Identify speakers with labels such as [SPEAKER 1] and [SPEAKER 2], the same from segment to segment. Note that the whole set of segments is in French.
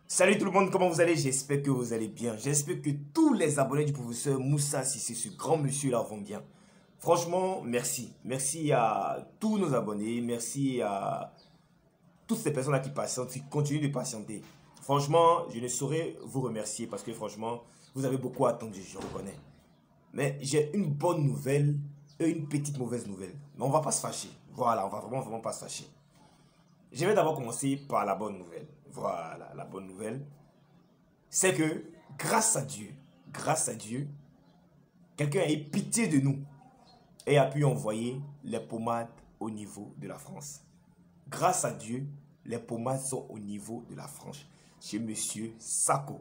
[SPEAKER 1] Salut tout le monde, comment vous allez? J'espère que vous allez bien. J'espère que tous les abonnés du professeur Moussa Cissé, ce grand monsieur là, vont bien. Franchement, merci. Merci à tous nos abonnés. Merci à toutes ces personnes là qui patientent, qui continuent de patienter. Franchement, je ne saurais vous remercier parce que franchement, vous avez beaucoup attendu, je reconnais. Mais j'ai une bonne nouvelle et une petite mauvaise nouvelle. Mais on va pas se fâcher. Voilà, on va vraiment pas se fâcher. Je vais d'abord commencer par la bonne nouvelle. Voilà, la bonne nouvelle, c'est que grâce à Dieu, quelqu'un a eu pitié de nous et a pu envoyer les pommades au niveau de la France. Grâce à Dieu, les pommades sont au niveau de la France, chez Monsieur Sako.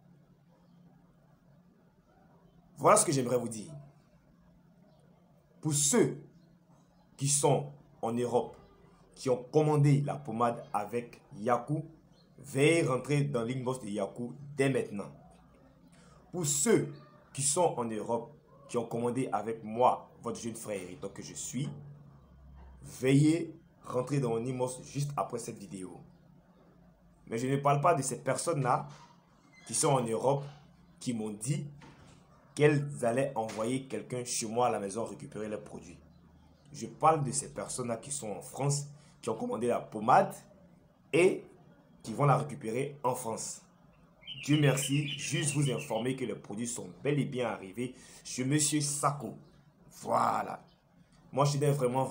[SPEAKER 1] Voilà ce que j'aimerais vous dire. Pour ceux qui sont en Europe, qui ont commandé la pommade avec Yaku, veuillez rentrer dans l'inbox de Yaku dès maintenant. Pour ceux qui sont en Europe, qui ont commandé avec moi, votre jeune frère héritant que je suis, veuillez rentrer dans mon inbox juste après cette vidéo. Mais je ne parle pas de ces personnes-là qui sont en Europe, qui m'ont dit qu'elles allaient envoyer quelqu'un chez moi à la maison récupérer leurs produits. Je parle de ces personnes-là qui sont en France, qui ont commandé la pommade et qui vont la récupérer en France. Dieu merci, juste vous informer que les produits sont bel et bien arrivés chez Monsieur Sako. Voilà. Moi, je tenais vraiment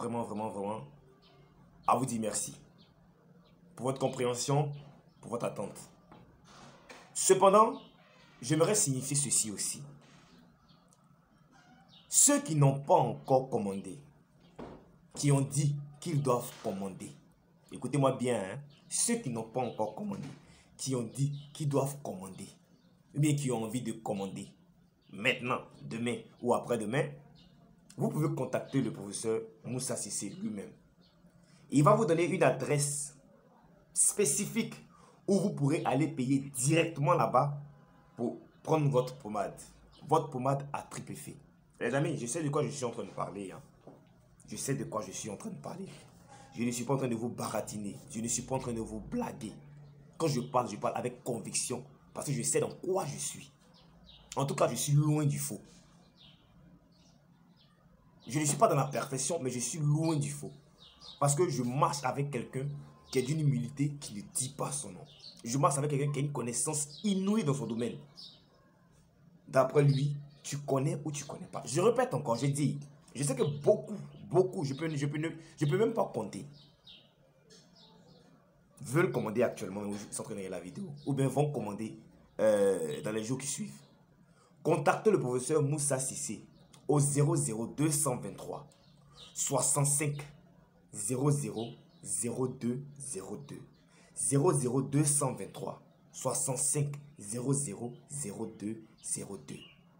[SPEAKER 1] à vous dire merci pour votre compréhension, pour votre attente. Cependant, j'aimerais signifier ceci aussi. Ceux qui n'ont pas encore commandé, qui ont dit qu'ils doivent commander. Écoutez-moi bien, hein? Ceux qui n'ont pas encore commandé, qui ont dit qu'ils doivent commander, ou bien qui ont envie de commander, maintenant, demain ou après-demain, vous pouvez contacter le professeur Moussa Cissé lui-même. Il va vous donner une adresse spécifique où vous pourrez aller payer directement là-bas pour prendre votre pommade. Votre pommade à triple effet. Les amis, je sais de quoi je suis en train de parler, hein. Je sais de quoi je suis en train de parler. Je ne suis pas en train de vous baratiner. Je ne suis pas en train de vous blaguer. Quand je parle avec conviction. Parce que je sais dans quoi je suis. En tout cas, je suis loin du faux. Je ne suis pas dans la perfection, mais je suis loin du faux. Parce que je marche avec quelqu'un qui est d'une humilité qui ne dit pas son nom. Je marche avec quelqu'un qui a une connaissance inouïe dans son domaine. D'après lui, tu connais ou tu ne connais pas. Je répète encore, je dis, je sais que beaucoup, je peux même pas compter, veulent commander actuellement, ils sont en train de regarder la vidéo, ou bien vont commander dans les jours qui suivent. Contactez le professeur Moussa Cissé au 00223 65 00 02 02 00223 65 00 02 02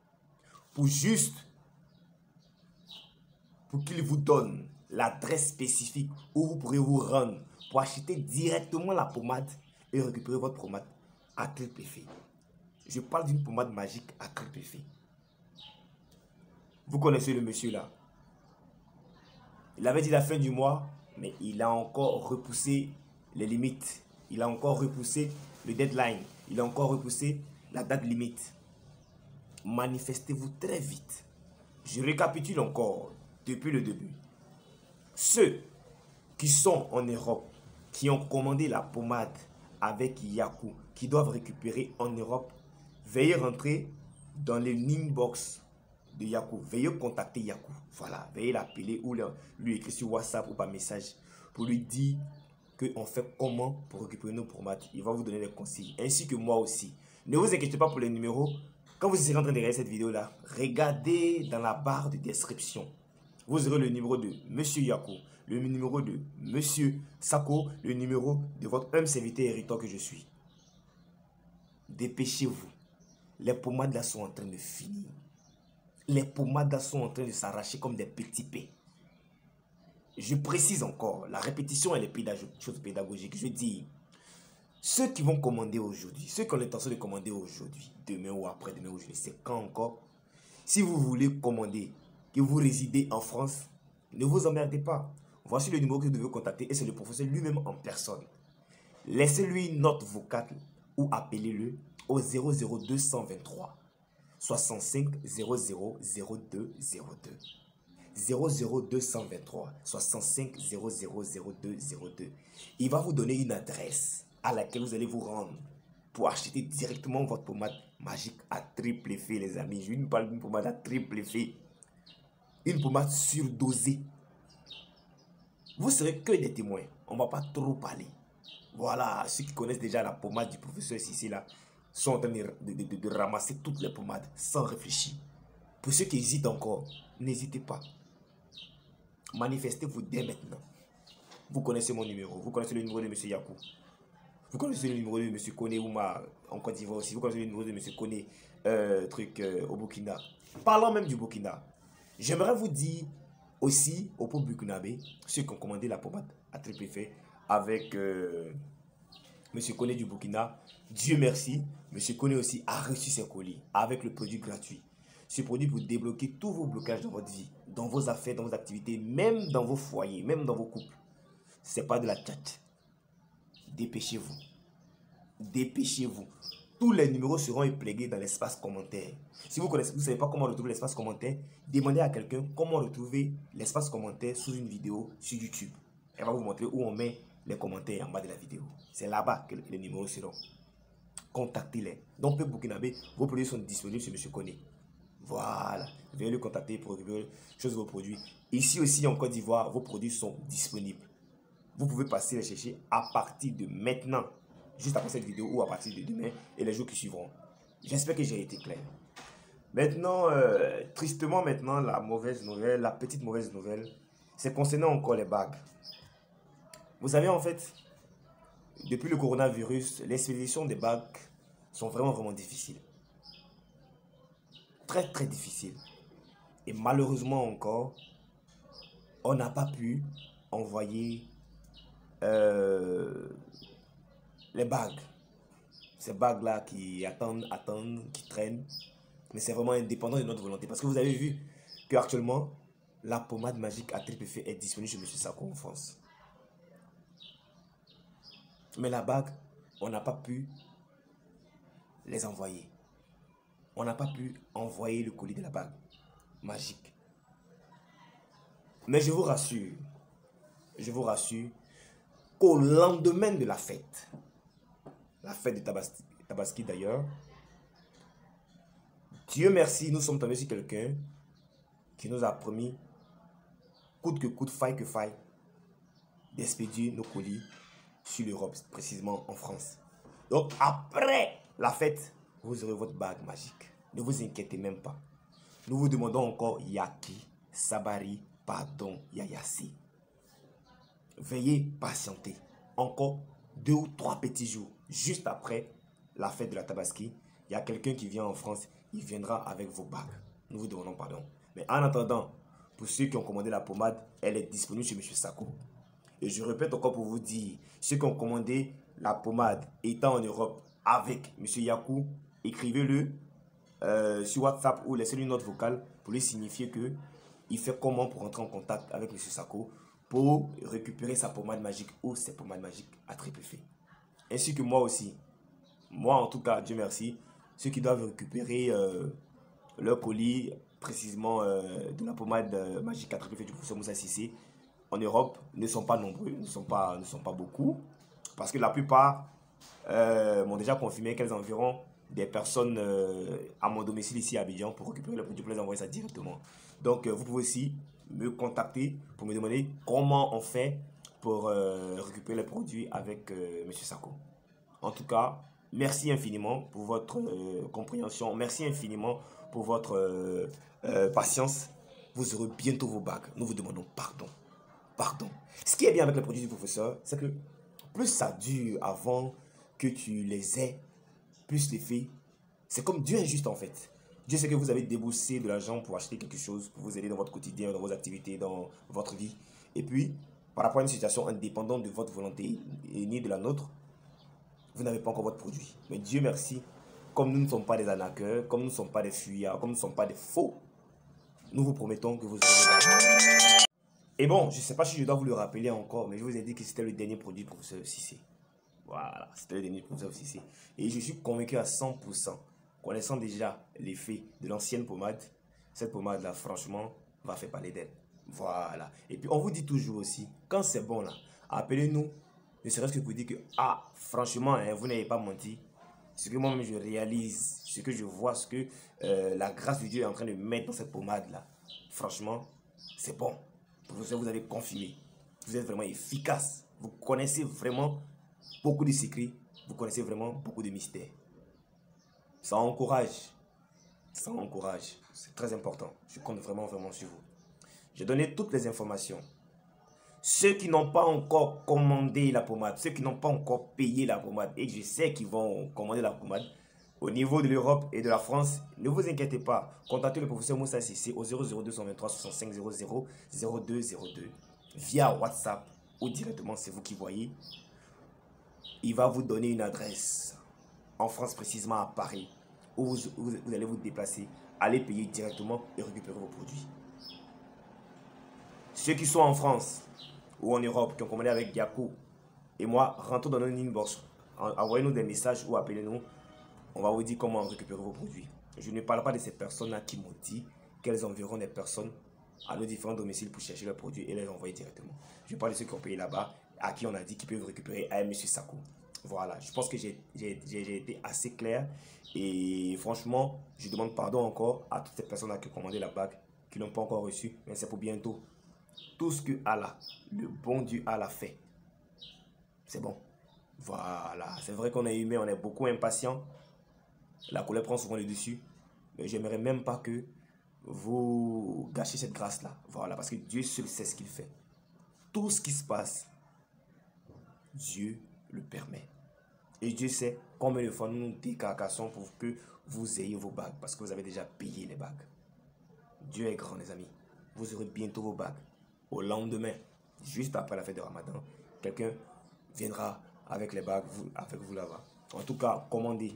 [SPEAKER 1] pour qu'il vous donne l'adresse spécifique où vous pourrez vous rendre pour acheter directement la pommade et récupérer votre pommade à triple effet. Je parle d'une pommade magique à triple effet. Vous connaissez le monsieur là. Il avait dit la fin du mois, mais il a encore repoussé les limites. Il a encore repoussé le deadline. Il a encore repoussé la date limite. Manifestez-vous très vite. Je récapitule encore depuis le début. Ceux qui sont en Europe, qui ont commandé la pommade avec Yaku, qui doivent récupérer en Europe, veuillez rentrer dans les inbox de Yaku. Veuillez contacter Yaku. Voilà, veuillez l'appeler ou lui écrire sur WhatsApp ou par message pour lui dire qu'on fait comment pour récupérer nos pommades. Il va vous donner des conseils, ainsi que moi aussi. Ne vous inquiétez pas pour les numéros. Quand vous serez en train de regarder cette vidéo-là, regardez dans la barre de description. Vous aurez le numéro de Monsieur Yaku, le numéro de Monsieur Sako, le numéro de votre humble serviteur héritant que je suis. Dépêchez-vous. Les pommades là sont en train de finir. Les pommades là sont en train de s'arracher comme des petits pains. Je précise encore, la répétition elle est chose pédagogique. Je dis, ceux qui vont commander aujourd'hui, ceux qui ont l'intention de commander aujourd'hui, demain ou après-demain, ou je ne sais quand encore, si vous voulez commander, que vous résidez en France, ne vous emmerdez pas. Voici le numéro que vous devez contacter et c'est le professeur lui-même en personne. Laissez-lui une note vocale ou appelez-le au 00223 65 00 02 02. 00223 65 00 02 02. Il va vous donner une adresse à laquelle vous allez vous rendre pour acheter directement votre pommade magique à triple effet, les amis. Je vous parle d'une pommade à triple effet. Une pommade surdosée. Vous serez que des témoins. On ne va pas trop parler. Voilà, ceux qui connaissent déjà la pommade du professeur Cissé là sont en train de ramasser toutes les pommades sans réfléchir. Pour ceux qui hésitent encore, n'hésitez pas. Manifestez-vous dès maintenant. Vous connaissez mon numéro. Vous connaissez le numéro de M. Yakou. Vous connaissez le numéro de M. Kone Ouma en Côte d'Ivoire aussi. Vous connaissez le numéro de M. Kone au Burkina. Parlant même du Burkina, j'aimerais vous dire aussi au peuple burkinabé, ceux qui ont commandé la pommade à triple effet avec M. Kone du Burkina, Dieu merci, M. Kone aussi a reçu ses colis avec le produit gratuit. Ce produit pour débloquer tous vos blocages dans votre vie, dans vos affaires, dans vos activités, même dans vos foyers, même dans vos couples. Ce n'est pas de la tchatch. Dépêchez-vous. Dépêchez-vous. Tous les numéros seront éplugués dans l'espace commentaire. Si vous ne savez pas comment retrouver l'espace commentaire, demandez à quelqu'un comment retrouver l'espace commentaire sous une vidéo sur YouTube. Elle va vous montrer où on met les commentaires en bas de la vidéo. C'est là-bas que les numéros seront. Contactez-les. Donc, Peuple Burkinabé, vos produits sont disponibles sur M. Kone. Voilà. Veuillez le contacter pour récupérer vos produits. Ici aussi, en Côte d'Ivoire, vos produits sont disponibles. Vous pouvez passer les chercher à partir de maintenant, juste après cette vidéo ou à partir de demain et les jours qui suivront. J'espère que j'ai été clair. Maintenant, tristement maintenant, la mauvaise nouvelle, la petite mauvaise nouvelle, c'est concernant encore les bagues. Vous savez en fait, depuis le coronavirus, l'expédition des bagues sont vraiment difficiles. Très difficiles. Et malheureusement encore, on n'a pas pu envoyer les bagues. Ces bagues-là qui attendent, qui traînent. Mais c'est vraiment indépendant de notre volonté. Parce que vous avez vu qu'actuellement, la pommade magique à triple effet est disponible chez M. Sako en France. Mais la bague, on n'a pas pu les envoyer. On n'a pas pu envoyer le colis de la bague magique. Mais je vous rassure qu'au lendemain de la fête de Tabaski d'ailleurs, Dieu merci, nous sommes tombés sur quelqu'un qui nous a promis, coûte que coûte, faille que faille, d'expédier nos colis sur l'Europe, précisément en France. Donc après la fête, vous aurez votre bague magique. Ne vous inquiétez même pas. Nous vous demandons encore Yaki, Sabari, pardon, Yayasi. Veuillez patienter. Encore 2 ou 3 petits jours, juste après la fête de la Tabaski, il y a quelqu'un qui vient en France, il viendra avec vos bagues. Nous vous demandons pardon. Mais en attendant, pour ceux qui ont commandé la pommade, elle est disponible chez M. Sako. Et je répète encore pour vous dire, ceux qui ont commandé la pommade étant en Europe avec M. Yakou, écrivez-le sur WhatsApp ou laissez-lui une note vocale pour lui signifier que il fait comment pour entrer en contact avec M. Sako pour récupérer sa pommade magique ou ses pommades magiques à triple effet. Ainsi que moi aussi. Moi en tout cas, Dieu merci, ceux qui doivent récupérer leur colis, précisément de la pommade magique à triple effet du professeur Moussa Cissé, en Europe, ne sont pas nombreux, ne sont pas beaucoup. Parce que la plupart m'ont déjà confirmé qu'elles enverront des personnes à mon domicile ici à Abidjan pour récupérer le produit, pour les envoyer ça directement. Donc vous pouvez aussi me contacter pour me demander comment on fait pour récupérer les produits avec M. Sako. En tout cas, merci infiniment pour votre compréhension. Merci infiniment pour votre patience. Vous aurez bientôt vos bagues. Nous vous demandons pardon. Pardon. Ce qui est bien avec les produits du professeur, c'est que plus ça dure avant que tu les aies, plus l'effet, c'est comme Dieu est juste en fait. Dieu sait que vous avez déboursé de l'argent pour acheter quelque chose, pour vous aider dans votre quotidien, dans vos activités, dans votre vie. Et puis, par rapport à une situation indépendante de votre volonté et ni de la nôtre, vous n'avez pas encore votre produit. Mais Dieu merci, comme nous ne sommes pas des arnaqueurs, comme nous ne sommes pas des fuyards, comme nous ne sommes pas des faux, nous vous promettons que vous aurez. Et bon, je ne sais pas si je dois vous le rappeler encore, mais je vous ai dit que c'était le dernier produit du professeur Cissé. Voilà, c'était le dernier professeur Cissé. Et je suis convaincu à 100%, connaissant déjà l'effet de l'ancienne pommade, cette pommade-là, franchement, va faire parler d'elle. Voilà. Et puis, on vous dit toujours aussi, quand c'est bon, là, appelez-nous, ne serait-ce que pour dire que, ah, franchement, hein, vous n'avez pas menti. Ce que moi-même je réalise, ce que je vois, ce que la grâce de Dieu est en train de mettre dans cette pommade-là, franchement, c'est bon. Vous avez confirmé. Vous êtes vraiment efficace. Vous connaissez vraiment beaucoup de secrets. Vous connaissez vraiment beaucoup de mystères. Ça encourage. Ça encourage. C'est très important. Je compte vraiment, vraiment sur vous. J'ai donné toutes les informations. Ceux qui n'ont pas encore commandé la pommade, ceux qui n'ont pas encore payé la pommade, et je sais qu'ils vont commander la pommade, au niveau de l'Europe et de la France, ne vous inquiétez pas. Contactez le professeur Moussa Cissé au 00223 65 00 0202 via WhatsApp ou directement, c'est vous qui voyez. Il va vous donner une adresse en France, précisément à Paris, où vous allez vous déplacer, allez payer directement et récupérer vos produits. Ceux qui sont en France ou en Europe, qui ont commandé avec Yaku et moi, rentrez dans notre inbox, envoyez-nous des messages ou appelez-nous. On va vous dire comment récupérer vos produits. Je ne parle pas de ces personnes-là qui m'ont dit qu'elles enverront des personnes à nos différents domiciles pour chercher leurs produits et les envoyer directement. Je parle de ceux qui ont payé là-bas, à qui on a dit qu'ils peuvent récupérer à M. Sakou. Voilà, je pense que j'ai été assez clair. Et franchement, je demande pardon encore à toutes ces personnes-là qui ont commandé la bague, qui ne l'ont pas encore reçue, mais c'est pour bientôt. Tout ce que Allah, le bon Dieu Allah fait, c'est bon. Voilà, c'est vrai qu'on est humain, on est beaucoup impatient. La colère prend souvent le dessus. Mais j'aimerais même pas que vous gâchiez cette grâce-là. Voilà, parce que Dieu seul sait ce qu'il fait. Tout ce qui se passe, Dieu le permet. Et Dieu sait combien de fois nous nous décarcassons pour que vous ayez vos bagues. Parce que vous avez déjà payé les bagues. Dieu est grand, les amis. Vous aurez bientôt vos bagues. Au lendemain, juste après la fête de Ramadan, quelqu'un viendra avec les bagues, avec vous là-bas. En tout cas, commandez.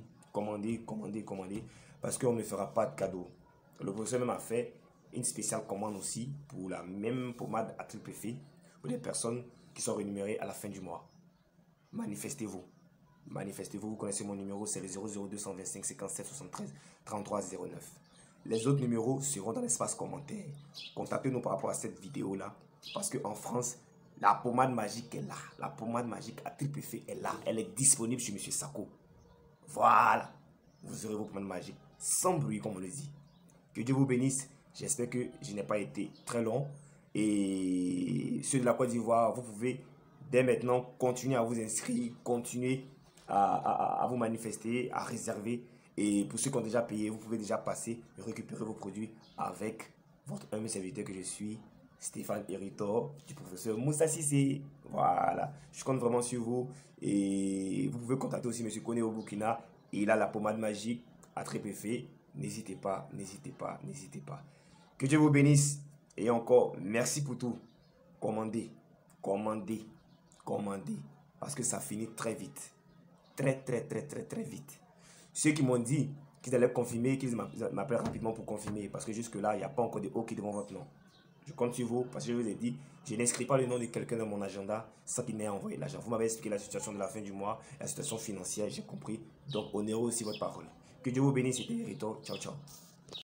[SPEAKER 1] Parce qu'on ne fera pas de cadeau. Le professeur même a fait une spéciale commande aussi pour la même pommade à triple effet pour les personnes qui sont rémunérées à la fin du mois. Manifestez-vous. Manifestez-vous. Vous connaissez mon numéro, c'est le 00225 57 73 33 09. Les autres numéros seront dans l'espace commentaire. Contactez-nous par rapport à cette vidéo-là. Parce qu'en France, la pommade magique est là. La pommade magique à triple effet est là. Elle est disponible chez M. Sako. Voilà, vous aurez vos pommades magiques sans bruit comme on le dit. Que Dieu vous bénisse. J'espère que je n'ai pas été très long. Et ceux de la Côte d'Ivoire, vous pouvez dès maintenant continuer à vous inscrire, continuer à vous manifester, à réserver. Et pour ceux qui ont déjà payé, vous pouvez déjà passer et récupérer vos produits avec votre humble serviteur que je suis, Stéphane Héritor, du professeur Moussa Cissé. Voilà, je compte vraiment sur vous. Et vous pouvez contacter aussi M. Kone au Burkina. Il a la pommade magique à triple effet. N'hésitez pas, n'hésitez pas, n'hésitez pas. Que Dieu vous bénisse. Et encore, merci pour tout. Commandez, commandez, commandez. Parce que ça finit très vite. Très vite. Ceux qui m'ont dit qu'ils allaient confirmer, qu'ils m'appellent rapidement pour confirmer. Parce que jusque-là, il n'y a pas encore de OK devant votre nom. Je compte sur vous parce que je vous ai dit, je n'inscris pas le nom de quelqu'un dans mon agenda sans qu'il n'ait envoyé l'argent. Vous m'avez expliqué la situation de la fin du mois, la situation financière, j'ai compris. Donc, honorez aussi votre parole. Que Dieu vous bénisse, c'était Héritor. Ciao, ciao.